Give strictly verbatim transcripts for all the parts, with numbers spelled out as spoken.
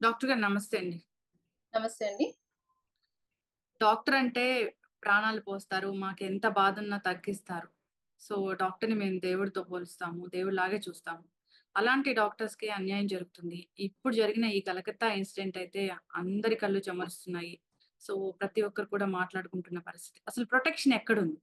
Doctor గారు నమస్తే అండి. నమస్తే అండి. డాక్టర్ అంటే ప్రాణాలు పోస్తారు. మాకెంత బాధున్నా తగ్గిస్తారు. సో, డాక్టర్‌ని మేము దేవుడితో పోలుస్తాము. దేవుడిలాగే చూస్తాము. అలాంటి డాక్టర్స్‌కి అన్యాయం జరుగుతుంది. ఇప్పుడు జరిగిన ఈ కలకత్తా ఇన్సిడెంట్ అయితే అందరి కళ్ళు చెమరుస్తున్నాయి. సో, ప్రతి ఒక్కరు కూడా మాట్లాడుకుంటున్న పరిస్థితి. అసలు ప్రొటెక్షన్ ఎక్కడుంది?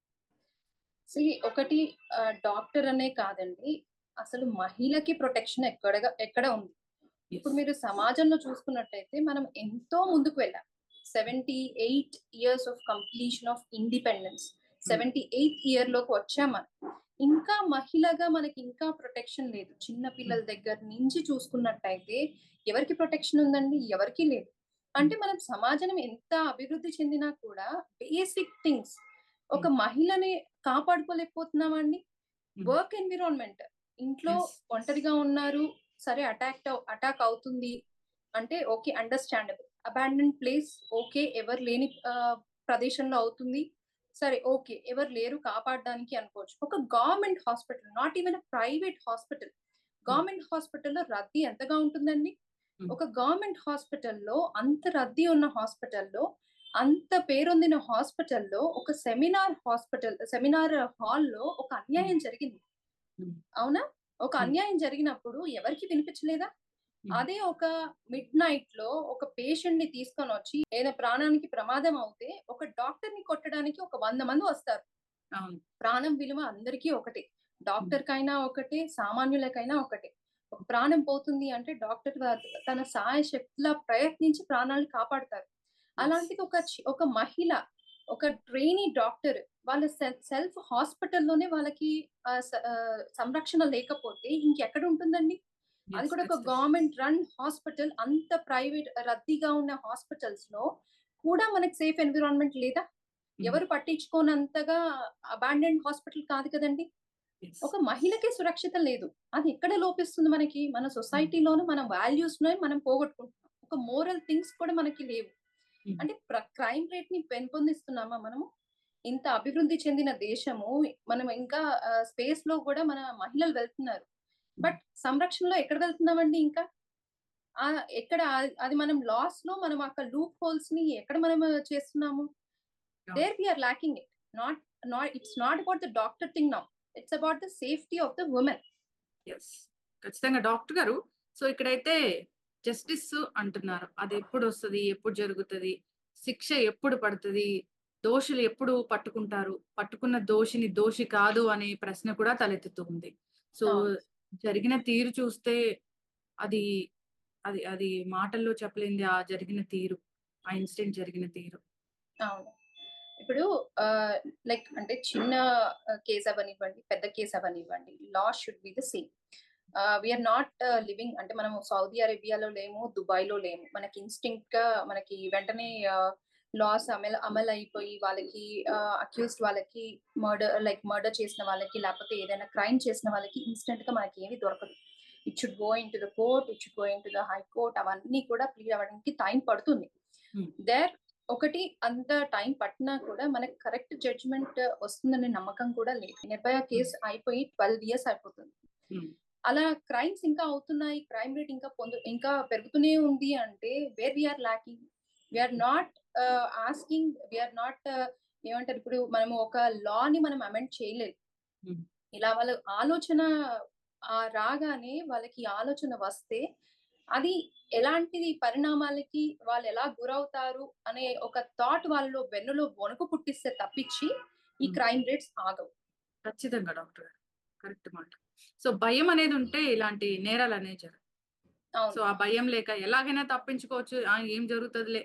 సీ ఒకటి ఆహ్, డాక్టర్ అనే కాదండి. అసలు మహిళకి ప్రొటెక్షన్ ఎక్కడగా ఎక్కడ ఉంది? ఇప్పుడు యెస్. మీరు సమాజంలో చూసుకున్నట్టయితే మనం ఎంతో ముందుకు వెళ్ళాం. డెబ్బై ఎనిమిది years of completion of independence. Hmm. డెబ్బై ఎనిమిది ఇయర్‌లోకి వచ్చాం మనం. ఇంకా మహిళగా మనకి ఇంకా ప్రొటెక్షన్ లేదు. చిన్న పిల్లల హ్మ్. దగ్గర నుంచి చూసుకున్నట్టయితే ఎవరికి ప్రొటెక్షన్ ఉందండి? ఎవరికీ లేదు. హ్మ్. అంటే మనం సమాజం ఎంత అభివృద్ధి చెందినా కూడా బేసిక్ థింగ్స్ ఒక హ్మ్. మహిళని కాపాడుకోలేకపోతున్నామా అండి? హ్మ్. వర్క్ ఎన్విరాన్మెంట్ ఇంట్లో యెస్. ఒంటరిగా ఉన్నారు. సరే అటాక్ట్ అవ్ అటాక్ అవుతుంది అంటే okay. Understandable. Abandoned place okay. ఎవరు లేని ఆహ్, ప్రదేశంలో అవుతుంది. సరే ఓకే. ఎవరు లేరు కాపాడడానికి అనుకోవచ్చు. ఒక government hospital not even a private hospital. Hmm. Government హాస్పిటల్‌లో రద్దీ ఎంతగా ఉంటుందండి? హ్మ్. ఒక గవర్నమెంట్ హాస్పిటల్‌లో అంత రద్దీ ఉన్న హాస్పిటల్‌లో, అంత పేరొందిన హాస్పిటల్‌లో ఒక సెమినార్ హాస్పిటల్ సెమినార్ హాల్‌లో ఒక హ్మ్. అన్యాయం జరిగింది. హ్మ్. అవునా? ఒక హ్మ్. అన్యాయం జరిగినప్పుడు ఎవరికీ వినిపించలేదా? హ్మ్. అదే ఒక మిడ్‌నైట్‌లో ఒక పేషెంట్‌ని తీసుకొనొచ్చి ఏదో ప్రాణానికి ప్రమాదం అవుతే, ఒక డాక్టర్‌ని కొట్టడానికి ఒక వంద మంది వస్తారు. అవును. ప్రాణం విలువ అందరికీ ఒకటే. హ్మ్. డాక్టర్‌కైనా ఒకటే, సామాన్యులకైనా ఒకటే. ఒక ప్రాణం పోతుంది అంటే డాక్టర్ వ తన శాయశక్తులా ప్రయత్నించి ప్రాణాలు కాపాడతారు. యెస్. అలాంటిది ఒక చి ఒక మహిళ, ఒక ట్రైనీ డాక్టర్ వాళ్ళ సె సెల్ఫ్ హాస్పిటల్‌లోనే వాళ్ళకి ఆహ్, స ఆహ్, సంరక్షణ లేకపోతే ఇంకెక్కడ ఉంటుందండి? అది యెస్. కూడా ఒక ఖచ్చితంగా. గవర్నమెంట్ రన్ హాస్పిటల్ అంత ప్రైవేట్ రద్దీగా ఉన్న హాస్పిటల్స్‌లో కూడా మనకి సేఫ్ ఎన్విరాన్మెంట్ లేదా? హ్మ్. ఎవరు పట్టించుకోనంతగా అబాండన్డ్ హాస్పిటల్ కాదు కదండీ! యెస్. ఒక మహిళకే సురక్షిత లేదు. అది ఎక్కడ లోపిస్తుంది మనకి? మన హ్మ్. సొసైటీలోను మన వాల్యూస్‌నే మనం పోగొట్టుకుంటున్నాం. ఒక మోరల్ థింగ్స్ కూడా మనకి లేవు. హ్మ్. అంటే ప్ర క్రైమ్ రేట్‌ని పెంపొందిస్తున్నామా మనము? ఇంత అభివృద్ధి చెందిన దేశము, మనం ఇంకా ఆహ్, స్పేస్‌లో గూడా మన మహిళలు వెళ్తున్నారు. హ్మ్. బట్ సంరక్షణలో ఎక్కడ వెళ్తున్నామండి ఇంకా? ఆహ్, ఎక్కడ అది అది మనం లాస్‌లో మనం అక్కడ లూప్ హోల్స్‌ని ఎక్కడ మనము చేస్తున్నాము? అవును. There we are lacking it. Not not it's not about the doctor thing now. It's about the safety of the woman. Yes. ఖచ్చితంగా డాక్టర్ గారు. సో, ఇక్కడైతే జస్టిస్ అంటున్నారు. అదెప్పుడొస్తది? ఎప్పుడు జరుగుతది? శిక్ష ఎప్పుడు పడతది? దోషులు ఎప్పుడు పట్టుకుంటారు? పట్టుకున్న దోషిని దోషి కాదు అనే ప్రశ్న కూడా తలెత్తుతూ ఉంది. సో, అవును. జరిగిన తీరు చూస్తే అది, అది, అది మాటల్లో చెప్పలేనిది ఆ జరిగిన తీరు. ఆ ఇన్సిడెంట్ జరిగిన తీరు. అవును. ఇప్పుడు ఆహ్, లైక్ అంటే చిన్న ఆహ్, కేస్ అవ్వనివ్వండి, పెద్ద కేస్ అవ్వనివ్వండి. Law should be the same. Ah, we are not living అంటే మనము సౌదీ అరేబియాలో లేము, దుబాయ్‌లో లేము. మనకి ఇన్‌స్టింక్ట్‌గా మనకి వెంటనే ఆహ్, లాస్ అమలు అమలైపోయి వాళ్ళకి ఆహ్, అక్యూజ్డ్ వాళ్ళకి మర్డర్ లైక్ మర్డర్ చేసిన వాళ్ళకి, లేకపోతే ఏదైనా క్రైమ్ చేసిన వాళ్ళకి ఇన్‌స్టంట్‌గా మనకేమి దొరకదు. It should go into the court, it should go into the high court అవన్నీ కూడా ప్లీడ్ అవ్వడానికి టైం పడుతుంది. హ్మ్. దేర్ ఒకటి అంత టైం పట్టినా కూడా మనకి కరెక్ట్ జడ్జ్‌మెంట్ వస్తుందనే నమ్మకం కూడా లేదు. నిర్భయ హ్మ్. కేస్ అయిపోయి పన్నెండు ఇయర్స్ అయిపోతుంది. హ్మ్. అలా క్రైమ్స్ ఇంకా అవుతున్నాయి. క్రైమ్ రేట్ ఇంకా పొందు ఇంకా పెరుగుతూనే ఉంది అంటే where we are lacking. We are not ah, asking we are not ఏమంటారు ఇప్పుడు మనము ఒక లాని మనం అమెండ్ చేయలేదు. హ్మ్. ఇలా వాళ్ళ ఆలోచన ఆహ్, రాగానే వాళ్ళకి ఆలోచన వస్తే, అది ఎలాంటిది పరిణామాలకి వాళ్ళెలా గురవుతారు అనే ఒక థాట్ వాళ్ళలో వెన్నులో వణుకు పుట్టిస్తే తప్పించి, ఈ హ్మ్. క్రైమ్ రేట్స్ ఆగవు. ఖచ్చితంగా డాక్టర్ గారు. కరెక్ట్ మాట. సో, భయమనేదుంటే ఇలాంటి నేరాలనేవి జరగవు. సో, అవును. ఆ భయం లేక ఎలాగైనా తప్పించుకోవచ్చు. ఆ! ఏం జరుగుతదిలే.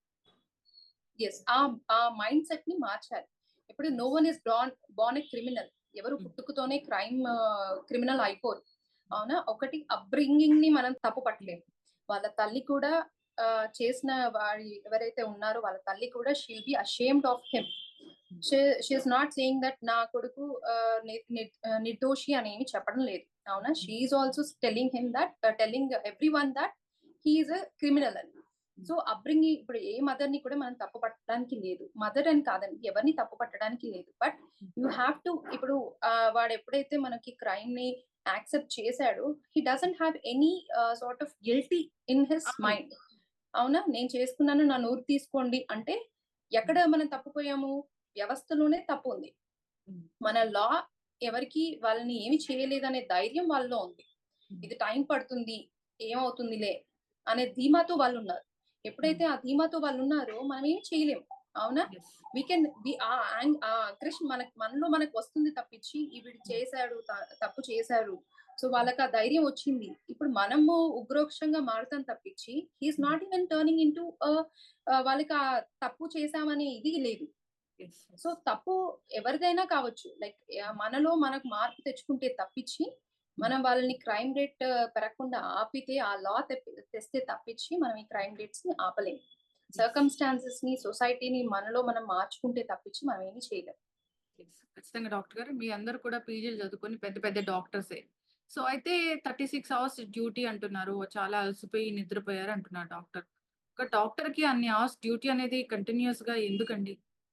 యెస్. ఆ ఆ మైండ్ సెట్‌ని మార్చాలి. ఇప్పుడు no yes. One is born born a criminal. ఎవరు హ్మ్. పుట్టుకతోనే క్రైమ్ క్రిమినల్ అయిపోరు. అవునా? ఒకటి అప్బ్రింగింగ్‌ని మనం తప్పు పట్టలేము. వాళ్ళ తల్లి కూడా ఆహ్, చేసిన వారి ఎవరైతే ఉన్నారో వాళ్ళ తల్లి కూడా she will be ashamed of him. Hmm. She she is not saying that నా కొడుకు ఆహ్, ని ని ఆహ్, నిర్దోషి అని ఏమి చెప్పడం లేదు. అవునా? Hmm. She is also telling him that telling everyone that he is a criminal అని. సో అప్బ్రింగింగ్ ఇప్పుడు ఏ మదర్ ని కూడా మనం తప్పు పట్టడానికి లేదు. మదర్ అని కాదండి, ఎవరిని తప్పు పట్టడానికి లేదు. బట్ యూ హ్యావ్ టు ఇప్పుడు ఆహ్, వాడు ఎప్పుడైతే మనకి క్రైమ్ ని యాక్సెప్ట్ చేశాడో, he doesn't have any ah, sort of guilty in his అవును. మైండ్. అవునా? నేను చేసుకున్నాను, నా నోరు తీసుకోండి అంటే ఎక్కడ మనం తప్పిపోయాము? వ్యవస్థలోనే తప్పు ఉంది. హ్మ్. మన లా ఎవరికీ వాళ్ళని ఏమి చేయలేదనే ధైర్యం వాళ్ళలో ఉంది. హ్మ్. ఇది టైం పడుతుంది, ఏమవుతుందిలే అనే ధీమాతో వాళ్ళున్నారు. ఎప్పుడైతే హ్మ్. ఆ ధీమాతో వాళ్ళున్నారో మనం ఏమి చేయలేము. అవునా? యెస్. వి కెన్ వి ఆ యాంగ్ ఆ అగ్రెషన్ మనకు మనలో మనకు వస్తుంది తప్పించి, ఈవిడ హ్మ్. చేశాడు, త తప్పు చేశారు. సో వాళ్ళకి ఆ ధైర్యం వచ్చింది. ఇప్పుడు మనము ఉగ్రోక్షంగా మారుతాం తప్పించి, he is hmm. Not even turning into ah, ah, వాళ్ళకి ఆ తప్పు చేశామనే ఇది లేదు. యెస్. So yes. తప్పు ఎవరిదైనా కావచ్చు. లైక్ యాహ్, హ్మ్. మనలో మనకు మార్పు తెచ్చుకుంటే తప్పించి, హ్మ్. మనం వాళ్ళని క్రైమ్ రేట్ పెరగకుండా ఆపితే, ఆ లా తెప్పి తెస్తే తప్పించి, మనం ఈ క్రైమ్ రేట్స్‌ని ఆపలేము. యెస్. సర్కమ్‌స్టాన్సెస్‌ని, సొసైటీని మనలో మనం మార్చుకుంటే తప్పించి మనం ఏమి చేయలేం. యెస్. ఖచ్చితంగా డాక్టర్ గారు. మీ అందరూ కూడా పీజీలు చదువుకొని పెద్ద పెద్ద డాక్టర్సే. సో, అయితే ముప్పై ఆరు అవర్స్ డ్యూటీ అంటున్నారు. చాలా అలసిపోయి నిద్రపోయారు అంటున్నారు డాక్టర్. ఒక డాక్టర్‌కి అన్ని అవర్స్ డ్యూటీ అనేది కంటిన్యూయస్‌గా ఎందుకండి?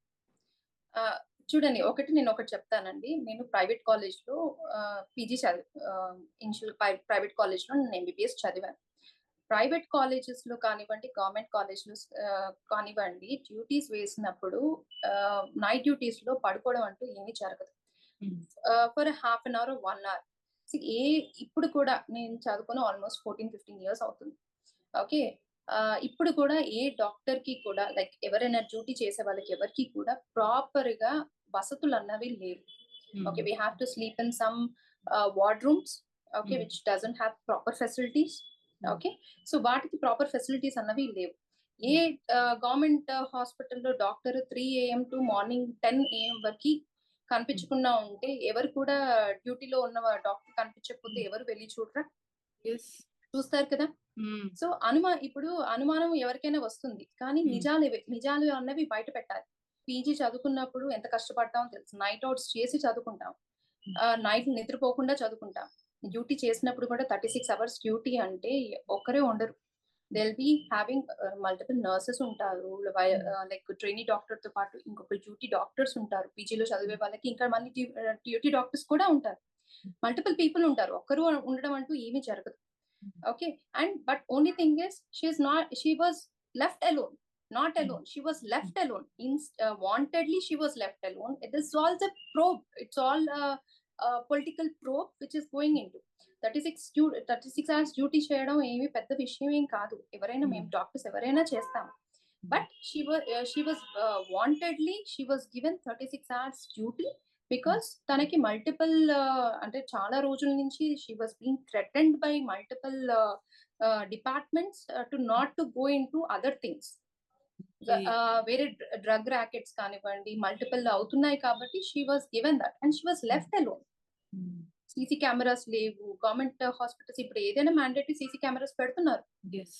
ఆహ్, చూడండి, ఒకటి నేనొకటి చెప్తానండి. నేను ప్రైవేట్ కాలేజ్‌లో ఆహ్, పీజీ చదివి ఆహ్, ఇనిషియల్ పై ప్రైవేట్ కాలేజ్‌లో నేను ఎంబీబీఎస్ చదివాను. ప్రైవేట్ కాలేజెస్‌లో కానివ్వండి, గవర్నమెంట్ కాలేజ్‌లో ఆహ్, కానివ్వండి, డ్యూటీస్ వేసినప్పుడు ఆహ్, నైట్ డ్యూటీస్‌లో పడుకోవడం అంటూ ఏమీ జరగదు. Hmm. Ah, for half an hour, ఒక అవర్. సీ ఏ ఇప్పుడు కూడా నేను చదువుకొని ఆల్‌మోస్ట్ పద్నాలుగు, పదిహేను ఇయర్స్ అవుతుంది. ఓకే. ఆహ్, ఇప్పుడు కూడా ఏ డాక్టర్‌కి కూడా లైక్ ఎవరైనా డ్యూటీ చేసే వాళ్ళకి ఎవరికీ కూడా ప్రాపర్‌గా వసతులన్నవి లేవు. Hmm. Okay. We have to sleep in some ah, ward rooms. Okay. Hmm. Which doesn't have proper facilities. Hmm. Okay. So వాటికి ప్రాపర్ ఫెసిలిటీస్ అన్నవి లేవు. ఏ హ్మ్. ఆహ్, గవర్నమెంట్ హాస్పిటల్‌లో డాక్టర్ మూడు ఏఎం టు మార్నింగ్ పది ఏఎం వరకి hmm. కనిపించకుండా ఉంటే, ఎవరు కూడా డ్యూటీలో ఉన్న డాక్టర్ కనిపించకపోతే హ్మ్. ఎవరు వెళ్లి చూడరా? యెస్. చూస్తారు కదా! హ్మ్. సో, అనుమా ఇప్పుడు అనుమానం ఎవరికైనా వస్తుంది. కానీ హ్మ్. నిజాలివే. నిజాలు అన్నవి బయట పెట్టాలి. పీజీ చదువుకున్నప్పుడు ఎంత కష్టపడ్డామో తెలుసు. నైట్ ఔట్స్ చేసి చదువుకుంటాం. హ్మ్. ఆహ్, నైట్ నిద్రపోకుండా చదువుకుంటాం. డ్యూటీ చేసినప్పుడు కూడా ముప్పై ఆరు అవర్స్ డ్యూటీ అంటే ఒక్కరే ఉండరు. They will be having ah, multiple nurses ఉంటారు. Why hmm. Ah, like trainee డాక్టర్‌తో పాటు ఇంకొక డ్యూటీ డాక్టర్స్ ఉంటారు. పీజీలో చదివే హ్మ్. వాళ్ళకి ఇంకా మళ్ళీ డ్యూ ఆహ్, డ్యూటీ డాక్టర్స్ కూడా ఉంటారు. మల్టిపుల్ పీపుల్ ఉంటారు. ఒక్కరు ఉండడం అంటూ ఏమీ జరగదు. హ్మ్. Okay. And but only thing is she's not she was left alone. Not హ్మ్. alone. She was హ్మ్. left alone. In uh, wantedly she was left alone. It is all the probe. It's all a, a political probe which is going into. Thirty six డ్యూ thirty six hours duty చేయడం ఏమి పెద్ద విషయం ఏం కాదు. ఎవరైనా హ్మ్. మేము డాక్టర్స్ ఎవరైనా చేస్తాం. Hmm. But she was she was wantedly she was given thirty six hours duty hmm. Because తనకి మల్టిపుల్ అంటే చాలా రోజుల నుంచి she was being threatened by multiple departments to not to go in to other things. Okay. వేరే drug rackets కానివ్వండి multiple అవుతున్నాయి కాబట్టి she was given that and she was hmm. Left alone. Hmm. CC cameras లేవు. Government hospitals ఇప్పుడు ఏదైనా mandatory CC cameras పెడుతున్నారు. Yes.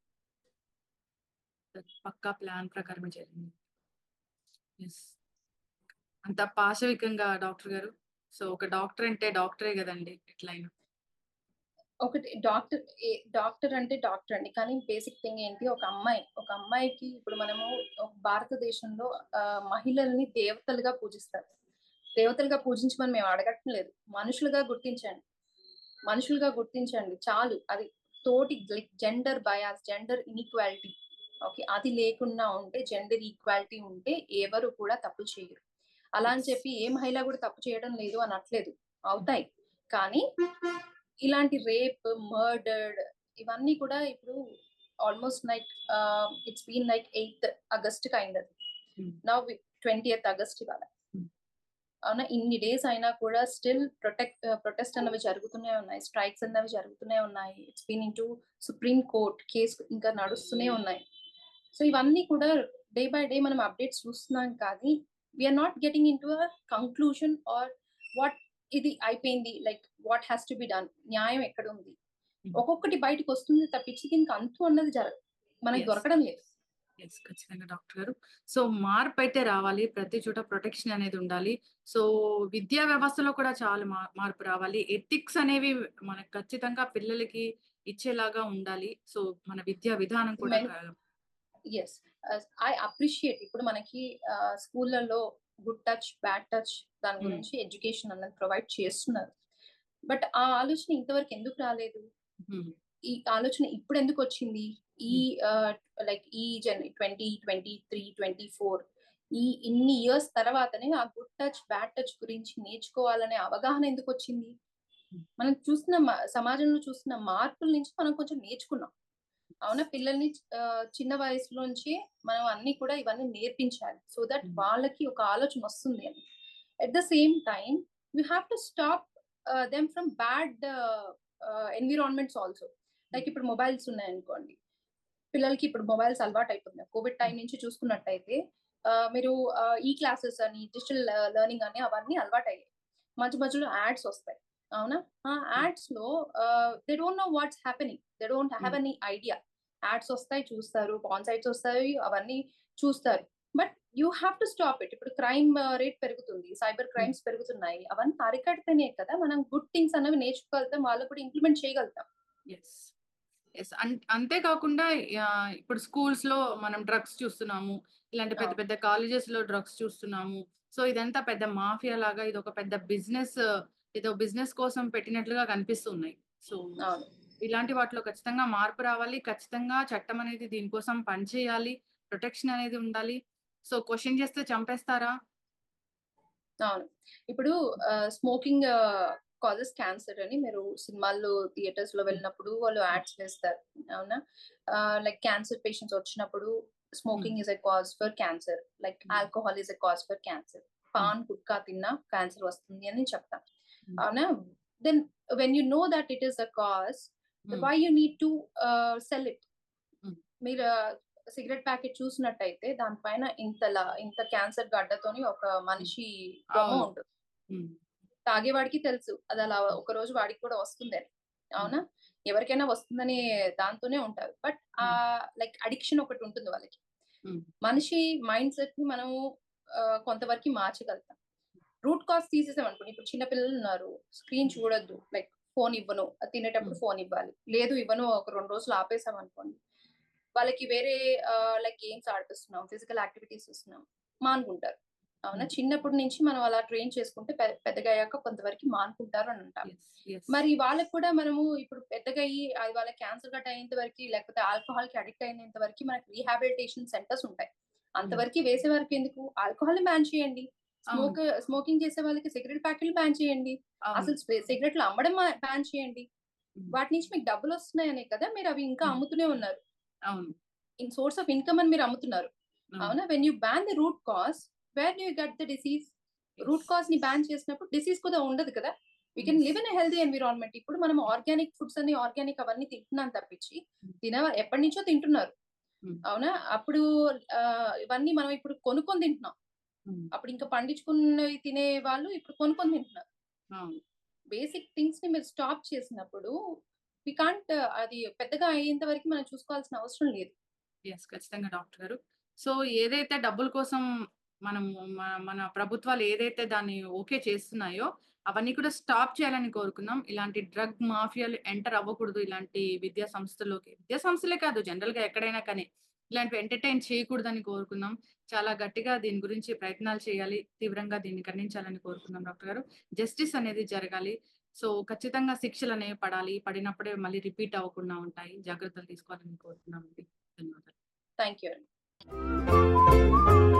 పక్కా plan ప్రకారమే జరిగింది. యెస్. అంత పాశవికంగా డాక్టర్ గారు. సో, ఒక డాక్టర్ అంటే డాక్టరే గదండీ! ఎట్లైనా. ఒకటి డాక్టర్ ఏ డాక్టర్ అంటే డాక్టర్ అండి. కానీ బేసిక్ థింగ్ ఏంటి, ఒక అమ్మాయి, ఒక అమ్మాయికి ఇప్పుడు మనము ఒక భారతదేశంలో ఆహ్, మహిళల్ని దేవతలుగా పూజిస్తారు. దేవతలుగా పూజించమని మేము అడగటం లేదు. మనుషులుగా గుర్తించండి. మనుషులుగా గుర్తించండి చాలు. అది తోటి like gender bias, gender inequality okay. అది లేకుండా ఉంటే, జెండర్ ఈక్వాలిటీ ఉంటే ఎవరు కూడా తప్పులు చేయరు. అలా అని యెస్. చెప్పి ఏ మహిళ కూడా తప్పు చేయడం లేదు అనట్లేదు. హ్మ్. అవుతాయి. కానీ ఇలాంటి రేప్, మర్డర్డ్ ఇవన్నీ కూడా ఇప్పుడు almost like ah, it's been like eighth August kind of. Hmm. Now twentieth August ఇవాళ. హ్మ్. అవునా? ఇన్ని డేస్ అయినా కూడా స్టిల్ ప్రొటెక్ట్ ఆహ్, ప్రొటెస్ట్ అన్నవి జరుగుతూనే ఉన్నాయి. స్ట్రైక్స్ అన్నవి జరుగుతూనే ఉన్నాయి. It's been into supreme court case ఇంకా నడుస్తూనే ఉన్నాయి. సో ఇవన్నీ కూడా డే బై డే మనం అప్డేట్స్ చూస్తున్నాం కానీ we are not getting into a conclusion or what ఇది అయిపోయింది like what has to be done న్యాయం ఎక్కడుంది? హ్మ్. ఒక్కొక్కటి బయటకొస్తుంది తప్పించి దీనికి అంతు అన్నది జరగదు. మనకు యెస్. దొరకడం లేదు. యెస్. ఖచ్చితంగా డాక్టర్ గారు. సో, మార్పయితే రావాలి. ప్రతి చోట ప్రొటెక్షన్ అనేది ఉండాలి. సో, విద్యా వ్యవస్థలో కూడా చాలా మా మార్పు రావాలి. ఎథిక్స్ అనేవి మనకు ఖచ్చితంగా పిల్లలకి ఇచ్చేలాగా ఉండాలి. సో, మన విద్యా విధానం కూడా మెన్ క యెస్. ఆహ్, ఐ అప్రిషియేట్ ఇప్పుడు మనకి ఆహ్, స్కూళ్ళలో గుడ్ టచ్, బ్యాడ్ టచ్ దాని హ్మ్. గురించి ఎడ్యుకేషన్ అన్నది ప్రొవైడ్ చేస్తున్నారు. బట్ ఆ ఆలోచన ఇంతవరకు ఎందుకు రాలేదు? హ్మ్. ఈ ఆలోచన ఇప్పుడెందుకొచ్చింది? ఈ హ్మ్. ఆహ్, లైక్ ఈ Jan twenty twenty three, twenty four ఈ ఇన్ని ఇయర్స్ తర్వాతనే ఆ గుడ్ టచ్, బ్యాడ్ టచ్ గురించి నేర్చుకోవాలనే అవగాహన ఎందుకొచ్చింది? హ్మ్. మనం చూస్తున్న మ సమాజంలో చూస్తున్న మార్పుల నుంచి మనం కొంచెం నేర్చుకున్నాం. అవునా? పిల్లల్ని ఆహ్, చిన్న వయసులోంచే మనం అన్నీ కూడా ఇవన్నీ నేర్పించాలి. సో దట్ హ్మ్. వాళ్ళకి ఒక ఆలోచన వస్తుంది అని. At the same time you have to stop ah, them from bad ah, environments also. Like hmm. ఇప్పుడు మొబైల్స్ ఉన్నాయనుకోండి. పిల్లలకి ఇప్పుడు మొబైల్స్ అలవాటయిపోతున్నాయి. కోవిడ్ టైమ్ హ్మ్. నుంచి చూసుకున్నట్టయితే ఆహ్, మీరు ఆహ్, ఈ క్లాసెస్ అని, డిజిటల్ లెర్నింగ్ అని అవన్నీ అలవాటయ్యాయి. మధ్య మధ్యలో యాడ్స్ వస్తాయి. అవునా? ఆ హ్మ్. యాడ్స్‌లో ah, they don't know what's happening. They don't have hmm. Any idea. Ads వస్తాయి చూస్తారు. పార్న్ సైట్స్ వస్తాయి. అవన్నీ చూస్తారు. But you have to stop it. ఇప్పుడు క్రైమ్ రేట్ పెరుగుతుంది. Cyber hmm. క్రైమ్స్ పెరుగుతున్నాయి. అవన్నీ అరికడితేనే కదా మనం గుడ్ థింగ్స్ అనేవి నేర్చుకోగలుగుతాం. వాళ్ళు కూడా ఇంప్లిమెంట్ చేయగలుగుతాం. యెస్. యెస్. అన్ అంతే కాకుండా ఆహ్, ఇప్పుడు స్కూల్స్‌లో మనం డ్రగ్స్ చూస్తున్నాము. ఇలాంటి పెద్ద అవును. పెద్ద కాలేజెస్‌లో డ్రగ్స్ చూస్తున్నాము. సో, ఇదంతా పెద్ద మాఫియా లాగా ఇదొక పెద్ద బిజినెస్ ఏదో బిజినెస్ కోసం పెట్టినట్లుగా కనిపిస్తున్నాయి. సో, అవును. ఇలాంటి వాటిలో ఖచ్చితంగా మార్పు రావాలి. ఖచ్చితంగా చట్టం అనేది దీనికోసం పనిచేయాలి. ప్రొటెక్షన్ అనేది ఉండాలి. సో, క్వెషన్ చేస్తే చంపేస్తారా? అవును. ఇప్పుడు ఆహ్, స్మోకింగ్ ఆహ్, కాజెస్ క్యాన్సర్ అని మీరు సినిమాల్లో, థియేటర్స్‌లో హ్మ్. వెళ్ళినప్పుడు వాళ్ళు హ్మ్. యాడ్స్ వేస్తారు. అవునా? ఆహ్, లైక్ క్యాన్సర్ పేషెంట్స్ వచ్చినప్పుడు hmm. Smoking is a cause for cancer. Like hmm. Alcohol is a cause for cancer. Hmm. Paan, gutka తిన్నా క్యాన్సర్ వస్తుంది అని చెప్తాం. హ్మ్. అవునా? Then when you know that it is the cause, hmm. Why you need to ah, sell it? Hmm. మీరు cigarette packet చూసినట్టయితే దాని పైన ఇంతలా ఇంత క్యాన్సర్ గడ్డతోని ఒక హ్మ్. మనిషి బొమ్మ అవును. ఉంటుంది. హ్మ్. తాగేవాడికి తెలుసు. అదలా హ్మ్. ఒకరోజు వాడికి కూడా వస్తుందని. హ్మ్. అవునా? ఎవరికైనా వస్తుందనే దాంతోనే ఉంటారు. బట్ హ్మ్. ఆహ్, లైక్ అడిక్షన్ ఒకటుంటుంది వాళ్ళకి. హ్మ్. మనిషి మైండ్ సెట్‌ని మనము ఆహ్, కొంతవరకి మార్చగలుగుతాం. Root cause తీసేసామనుకోండి. ఇప్పుడు చిన్న పిల్లలున్నారు. స్క్రీన్ హ్మ్. చూడొద్దు. లైక్ ఫోన్ ఇవ్వను. అది తినేటప్పుడు హ్మ్. ఫోన్ ఇవ్వాలి. లేదు ఇవ్వను ఒక రెండు రోజులు ఆపేసామనుకోండి. వాళ్ళకి వేరే ఆహ్, లైక్ గేమ్స్ ఆడిపిస్తున్నాం. ఫిజికల్ యాక్టివిటీస్ ఇస్తున్నాం. మానుకుంటారు. అవునా? హ్మ్. చిన్నప్పటి నుంచి మనం అలా ట్రైన్ చేసుకుంటే పె పెద్దగయ్యాక కొంతవరకు మానుకుంటారు అని అంటాం. యెస్. యెస్. మరి వాళ్ళకి కూడా మనము ఇప్పుడు పెద్దగయ్యి అది వాళ్ళకి క్యాన్సర్ గట్టా అయ్యేంత వరకి లేకపోతే ఆల్కహాల్‌కి అడిక్ట్ అయినంత వరకి మనకి రీహాబిలిటేషన్ సెంటర్స్ ఉంటాయి. హ్మ్. అంతవరకి వేసే వరకెందుకు? ఆల్కహాల్‌ని బ్యాన్ చేయండి. అవును. స్మోక్ స్మోకింగ్ చేసే వాళ్ళకి సిగరెట్ ప్యాకెట్లు బ్యాన్ చేయండి. అవును. అసలు స్వే సిగరెట్లు అమ్మడం మా బ్యాన్ చేయండి. హ్మ్. వాటి నుంచి మీకు డబ్బులొస్తున్నాయనే కదా మీరవి ఇంకా హ్మ్. అమ్ముతూనే ఉన్నారు. అవును. ఇన్ సోర్స్ ఆఫ్ ఇన్‌కమ్ అని మీరు అమ్ముతున్నారు. అవును. అవునా? When you ban the root cause, where do you get the disease? Yes. Root కాజ్‌ని బ్యాన్ చేసినప్పుడు డిసీజ్ కూడా ఉండదు కదా! We can yes. Live in a healthy environment. ఇప్పుడు మనం ఆర్గానిక్ ఫుడ్స్ అని ఆర్గానిక్ అవన్నీ తింటున్నాం తప్పించి, హ్మ్. తిన ఎప్పటినుంచో తింటున్నారు. హ్మ్. అవునా? అప్పుడు ఆహ్, ఇవన్నీ మనం ఇప్పుడు కొనుక్కొని తింటున్నాం. హ్మ్. అప్పుడు ఇంకా పండించుకున్నవి తినే వాళ్ళు ఇప్పుడు కొనుక్కొని తింటున్నారు. అవును. బేసిక్ థింగ్స్‌ని మీరు స్టాప్ చేసినప్పుడు వి కాంట్ అది పెద్దగా అయ్యేంత వరకు మనం చూసుకోవాల్సిన అవసరం లేదు. యెస్. ఖచ్చితంగా డాక్టర్ గారు. సో, ఏదైతే డబ్బుల కోసం మనము మ మన ప్రభుత్వాలు ఏదైతే దాన్ని ఓకే చేస్తున్నాయో, అవన్నీ కూడా స్టాప్ చేయాలని కోరుకుందాం. ఇలాంటి డ్రగ్ మాఫియాలు ఎంటర్ అవ్వకూడదు. ఇలాంటి విద్యా సంస్థల్లోకి. విద్యా సంస్థలే కాదు జనరల్‌గా ఎక్కడైనా కానీ, ఇలాంటివి ఎంటర్‌టైన్ చేయకూడదని కోరుకుందాం. చాలా గట్టిగా దీని గురించి ప్రయత్నాలు చేయాలి. తీవ్రంగా దీన్ని ఖండించాలని కోరుకుందాం డాక్టర్ గారు. జస్టిస్ అనేది జరగాలి. సో, ఖచ్చితంగా శిక్షలనేవి పడాలి. పడినప్పుడే మళ్ళీ రిపీట్ అవ్వకుండా ఉంటాయి. జాగ్రత్తలు తీసుకోవాలని కోరుతున్నామండి. ధన్యవాదాలు. థాంక్ యూ అండి.